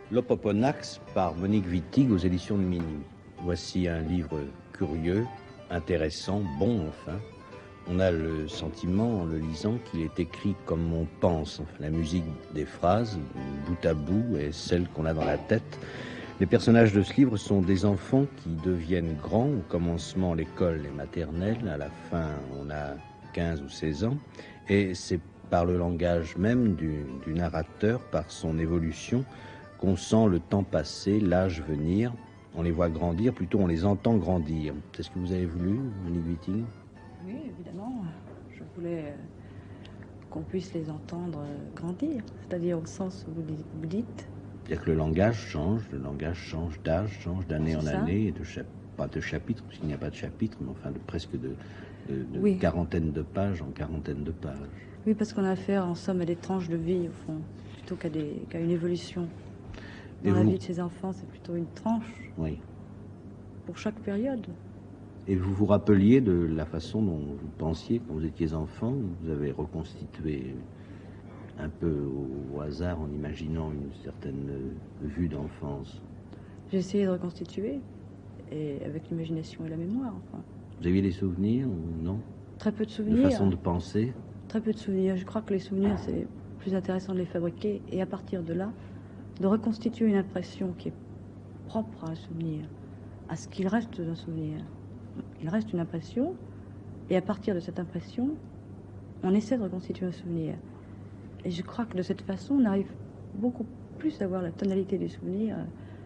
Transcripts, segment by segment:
L'Opoponax par Monique Wittig aux éditions de Minuit. Voici un livre curieux, intéressant, bon enfin. On a le sentiment en le lisant qu'il est écrit comme on pense. Enfin, la musique des phrases, bout à bout, est celle qu'on a dans la tête. Les personnages de ce livre sont des enfants qui deviennent grands. Au commencement, l'école est maternelle. À la fin, on a 15 ou 16 ans. Et c'est par le langage même du narrateur, par son évolution, qu'on sent le temps passer, l'âge venir. On les voit grandir, plutôt on les entend grandir. C'est ce que vous avez voulu, Monique Wittig ? Oui, évidemment. Je voulais qu'on puisse les entendre grandir, c'est-à-dire au sens où vous dites. C'est-à-dire que le langage change d'âge, change d'année en année, pas de chapitre, puisqu'il n'y a pas de chapitre, mais enfin presque de oui. Quarantaine de pages en quarantaine de pages. Oui, parce qu'on a affaire en somme à des tranches de vie, au fond, plutôt qu'à une évolution. Dans la vie de ces enfants, c'est plutôt une tranche. Oui. Pour chaque période. Et vous vous rappeliez de la façon dont vous pensiez quand vous étiez enfant? Vous avez reconstitué un peu au hasard en imaginant une certaine vue d'enfance. J'ai essayé de reconstituer, et avec l'imagination et la mémoire. Enfin. Vous aviez des souvenirs ou non? Très peu de souvenirs. De façon de penser? Très peu de souvenirs. Je crois que les souvenirs, c'est plus intéressant de les fabriquer, et à partir de là, de reconstituer une impression qui est propre à un souvenir, à ce qu'il reste d'un souvenir. Il reste une impression, et à partir de cette impression, on essaie de reconstituer un souvenir. Et je crois que de cette façon, on arrive beaucoup plus à voir la tonalité du souvenir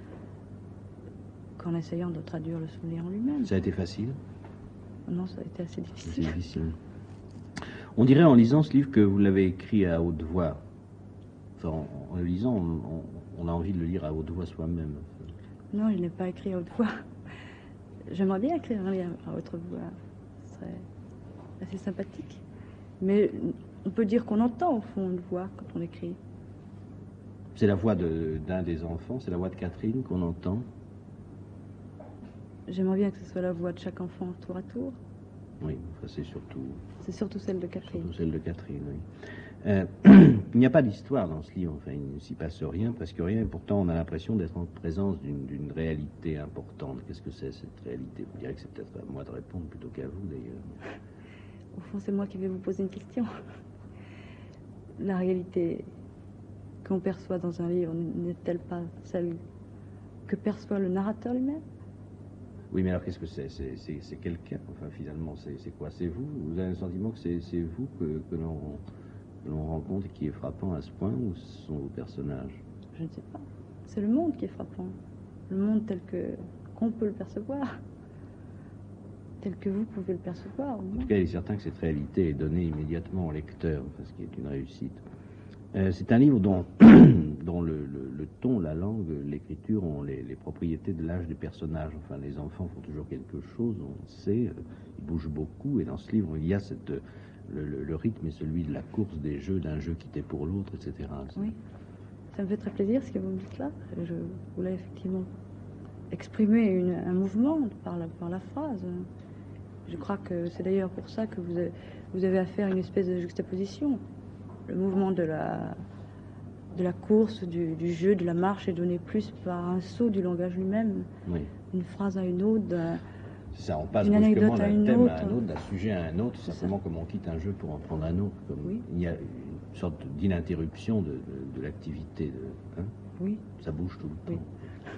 qu'en essayant de traduire le souvenir en lui-même. Ça a été facile? Non, ça a été assez difficile. C'est difficile. On dirait en lisant ce livre que vous l'avez écrit à haute voix. Enfin, en le lisant, on a envie de le lire à haute voix soi-même. Non, je n'ai pas écrit à haute voix. J'aimerais bien écrire un livre à haute voix. Ce serait assez sympathique. Mais on peut dire qu'on entend, au fond, une voix quand on écrit. C'est la voix d'un des enfants, c'est la voix de Catherine qu'on entend. J'aimerais bien que ce soit la voix de chaque enfant tour à tour. Oui, enfin, c'est surtout... C'est surtout celle de Catherine. Surtout celle de Catherine, oui. Il n'y a pas d'histoire dans ce livre, enfin, il ne s'y passe rien, presque rien, et pourtant on a l'impression d'être en présence d'une réalité importante. Qu'est-ce que c'est, cette réalité? Vous direz que c'est peut-être à moi de répondre plutôt qu'à vous, d'ailleurs. Au fond, c'est moi qui vais vous poser une question. La réalité qu'on perçoit dans un livre n'est-elle pas celle que perçoit le narrateur lui-même? Oui, mais alors qu'est-ce que c'est? C'est quelqu'un, enfin finalement, c'est quoi? C'est vous? Vous avez le sentiment que c'est vous que l'on rencontre et qui est frappant à ce point, ou ce sont vos personnages? Je ne sais pas. C'est le monde qui est frappant. Le monde tel qu'on peut le percevoir. Tel que vous pouvez le percevoir. En tout cas, il est certain que cette réalité est donnée immédiatement au lecteur, ce qui est une réussite. C'est un livre dont le ton, la langue, l'écriture ont les propriétés de l'âge des personnages. Enfin, les enfants font toujours quelque chose, on le sait, ils bougent beaucoup, et dans ce livre, il y a le rythme est celui de la course des jeux, d'un jeu quitté pour l'autre, etc. Oui, ça me fait très plaisir ce que vous me dites là. Je voulais effectivement exprimer un mouvement par la phrase. Je crois que c'est d'ailleurs pour ça que vous avez affaire à une espèce de juxtaposition. Le mouvement de la course, du jeu, de la marche est donné plus par un saut du langage lui-même. Oui. Une phrase à une autre. C'est ça, on passe brusquement d'un thème à un autre, d'un sujet à un autre, simplement comme on quitte un jeu pour en prendre un autre. Comme oui. Il y a une sorte d'interruption de l'activité. Hein? Oui. Ça bouge tout le temps. Oui.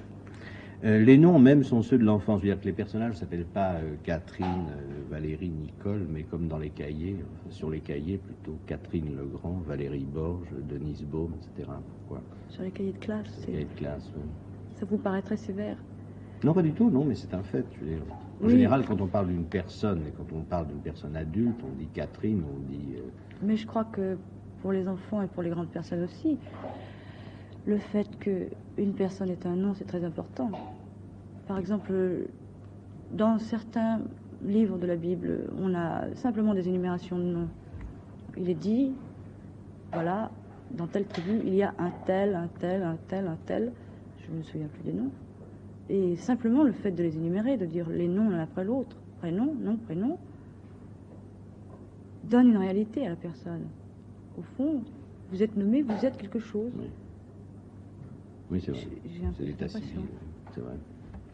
Les noms même sont ceux de l'enfance. Je veux dire que les personnages ne s'appellent pas Catherine, Valérie, Nicole, mais comme dans les cahiers, sur les cahiers plutôt Catherine Legrand, Valérie Borges, Denise Baume, etc. Pourquoi? Sur les cahiers de classe. Les cahiers de classe, oui. Ça vous paraît très sévère? Non, pas du tout, non, mais c'est un fait. Je veux dire. En général, quand on parle d'une personne, et quand on parle d'une personne adulte, on dit Catherine, on dit... Mais je crois que pour les enfants et pour les grandes personnes aussi, le fait qu'une personne ait un nom, c'est très important. Par exemple, dans certains livres de la Bible, on a simplement des énumérations de noms. Il est dit, voilà, dans telle tribu, il y a un tel, un tel, un tel, un tel. Je ne me souviens plus des noms. Et simplement le fait de les énumérer, de dire les noms l'un après l'autre, prénom, nom, prénom, donne une réalité à la personne. Au fond, vous êtes nommé, vous êtes quelque chose. Oui. Oui, c'est vrai. J'ai un peu C'est l'état cette impression. civil, c'est vrai.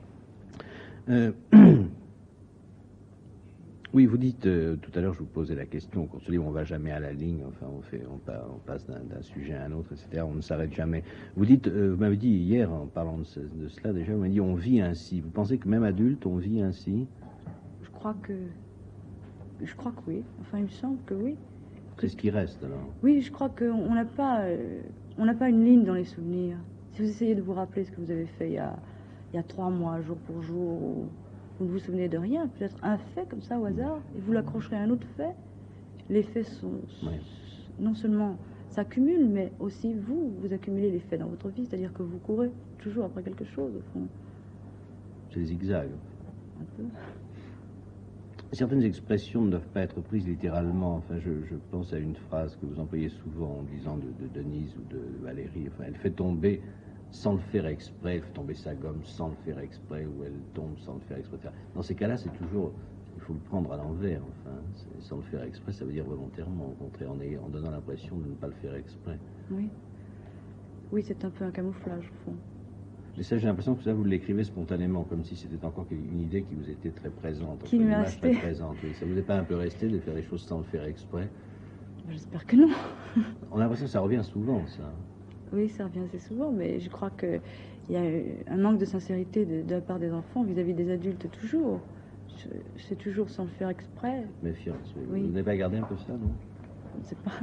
Oui, vous dites, tout à l'heure, je vous posais la question, qu'on se dit, on va jamais à la ligne, enfin, on passe d'un sujet à un autre, etc., on ne s'arrête jamais. Vous dites, vous m'avez dit hier, en parlant de cela déjà, vous m'avez dit, on vit ainsi. Vous pensez que même adulte, on vit ainsi? Je crois que oui. Enfin, il me semble que oui. C'est ce qui reste, alors. Oui, je crois qu'on n'a pas, on n'a pas une ligne dans les souvenirs. Si vous essayez de vous rappeler ce que vous avez fait il y a 3 mois, jour pour jour, ou vous ne vous souvenez de rien, peut-être un fait comme ça au hasard, et vous l'accrocherez à un autre fait. Les faits Oui. non seulement s'accumulent, mais aussi vous accumulez les faits dans votre vie, c'est-à-dire que vous courez toujours après quelque chose, au fond. C'est zigzag. Un peu. Certaines expressions ne doivent pas être prises littéralement. Enfin, je pense à une phrase que vous employez souvent en disant de Denise ou de Valérie. Enfin, elle fait tomber sans le faire exprès, elle fait tomber sa gomme sans le faire exprès, ou elle tombe sans le faire exprès. Dans ces cas-là, c'est toujours, il faut le prendre à l'envers. Enfin, sans le faire exprès, ça veut dire volontairement, au contraire, en donnant l'impression de ne pas le faire exprès. Oui. Oui, c'est un peu un camouflage, au fond. Mais ça, j'ai l'impression que ça, vous l'écrivez spontanément, comme si c'était encore une idée qui vous était très présente. Qui une m'est image très restée. présente, oui. Ça vous est pas un peu resté de faire les choses sans le faire exprès? J'espère que non. On a l'impression que ça revient souvent, ça. Oui, ça revient assez souvent, mais je crois qu'il y a un manque de sincérité de la part des enfants vis-à-vis des adultes, toujours. C'est toujours sans le faire exprès. Méfiance, oui. Oui. Vous n'avez pas gardé un peu ça, non? Je ne sais pas.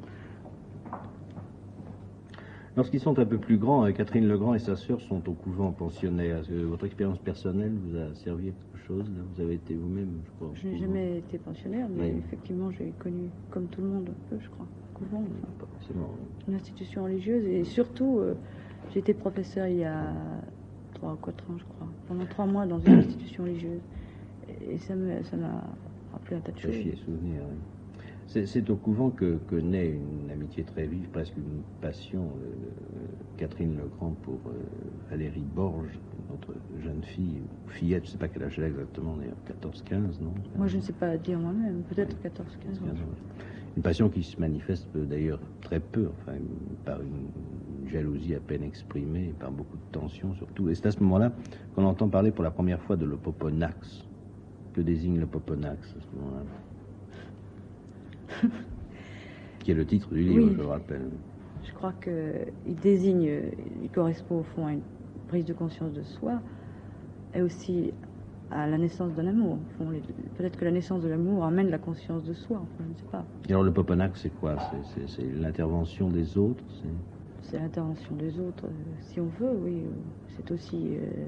Lorsqu'ils sont un peu plus grands, Catherine Legrand et sa sœur sont au couvent pensionnaire. Est-ce que votre expérience personnelle vous a servi à quelque chose, là? Vous avez été vous-même, je crois. Je n'ai jamais été pensionnaire, mais Oui. effectivement, j'ai connu, comme tout le monde, un peu, je crois, un couvent, enfin, Pas forcément. une institution religieuse. Et surtout, j'ai été professeur il y a 3 ou 4 ans, je crois, pendant 3 mois dans une institution religieuse. Et ça m'a rappelé un tas de choses. Très souvenir, oui. C'est au couvent que naît une amitié très vive, presque une passion. Catherine Legrand pour Valérie Borges, notre jeune fille, ou fillette, je ne sais pas quel âge elle a exactement, d'ailleurs, 14-15, non? Moi, je ne sais pas dire moi-même, peut-être 14-15 ans. Une passion qui se manifeste d'ailleurs très peu, enfin, par une jalousie à peine exprimée, par beaucoup de tension surtout. Et c'est à ce moment-là qu'on entend parler pour la première fois de l'Opoponax. Que désigne l'Opoponax à ce moment-là? Qui est le titre du livre, Oui. je le rappelle. Je crois il correspond au fond à une prise de conscience de soi et aussi à la naissance d'un amour. Peut-être que la naissance de l'amour amène la conscience de soi, enfin, je ne sais pas. Et alors le Poponax, c'est quoi? C'est l'intervention des autres? C'est l'intervention des autres, si on veut, oui. C'est aussi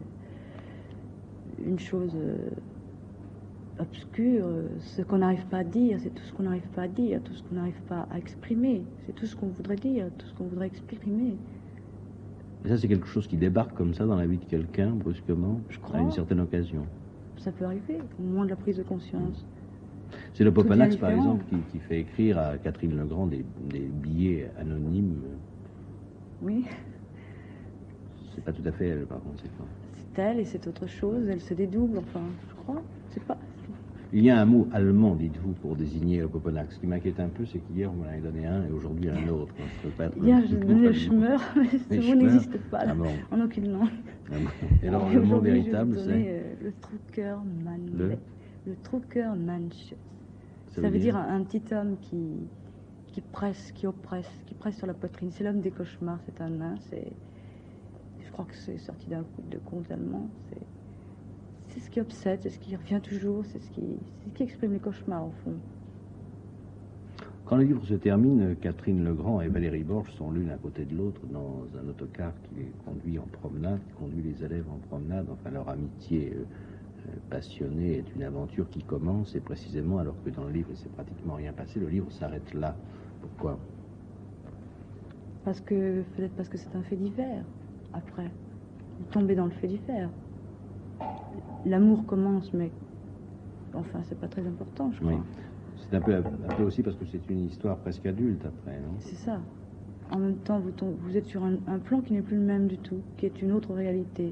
une chose obscure, ce qu'on n'arrive pas à dire, c'est tout ce qu'on n'arrive pas à dire, tout ce qu'on n'arrive pas à exprimer, c'est tout ce qu'on voudrait dire, tout ce qu'on voudrait exprimer. Et ça, c'est quelque chose qui débarque comme ça dans la vie de quelqu'un, brusquement, Je crois. à une certaine occasion. Ça peut arriver, au moment de la prise de conscience. C'est le Poponax, bien par différent. exemple, qui fait écrire à Catherine Legrand des billets anonymes. Oui, C'est pas tout à fait elle, par conséquent. c'est elle et c'est autre chose, elle se dédouble, enfin, je crois, je sais pas. Il y a un mot allemand, dites-vous, pour désigner le Poponax. Ce qui m'inquiète un peu, c'est qu'hier, vous m'en avez donné un et aujourd'hui un autre. Je peux pas être Hier, j'ai donné le chemin. schmeur, mais ce mot n'existe pas là, Ah bon. en aucune langue. Ah bon. Et alors, le mot Aujourd'hui, véritable, je vais vous donner, c'est le Truckermann. Le Truckermannsch. Ça Ça veut dire un petit homme qui presse, qui oppresse, qui presse sur la poitrine. C'est l'homme des cauchemars, c'est un nain. Je crois que c'est sorti d'un coup de conte allemand. C'est ce qui obsède, c'est ce qui revient toujours, c'est ce qui exprime les cauchemars au fond. Quand le livre se termine, Catherine Legrand et Valérie Borges sont l'une à côté de l'autre dans un autocar qui les conduit en promenade, qui conduit les élèves en promenade. Enfin, leur amitié passionnée est une aventure qui commence, et précisément alors que dans le livre il s'est pratiquement rien passé, le livre s'arrête là. Pourquoi? Peut-être parce que c'est un fait divers, après. Vous tombez dans le fait divers. L'amour commence, mais enfin, c'est pas très important, je crois. Oui. C'est un peu aussi parce que c'est une histoire presque adulte après, non? C'est ça. En même temps, vous êtes sur un plan qui n'est plus le même du tout, qui est une autre réalité.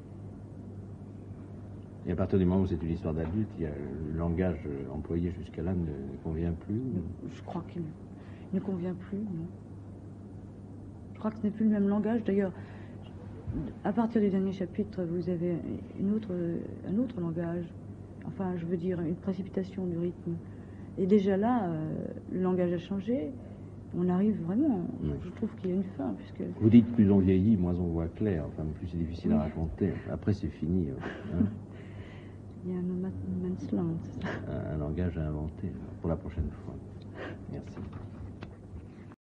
Et à partir du moment où c'est une histoire d'adulte, le langage employé jusqu'à là ne convient plus? Je crois qu'il ne convient plus, non. Je crois que ce n'est plus le même langage. D'ailleurs, à partir du dernier chapitre, vous avez un autre langage. Enfin, je veux dire, une précipitation du rythme. Et déjà là, le langage a changé. On arrive vraiment, je trouve qu'il y a une fin. Puisque... Vous dites plus on vieillit, moins on voit clair. Enfin, plus c'est difficile à raconter. Après, c'est fini. Hein. Il y a un man's land, c'est ça. Un langage à inventer pour la prochaine fois. Merci.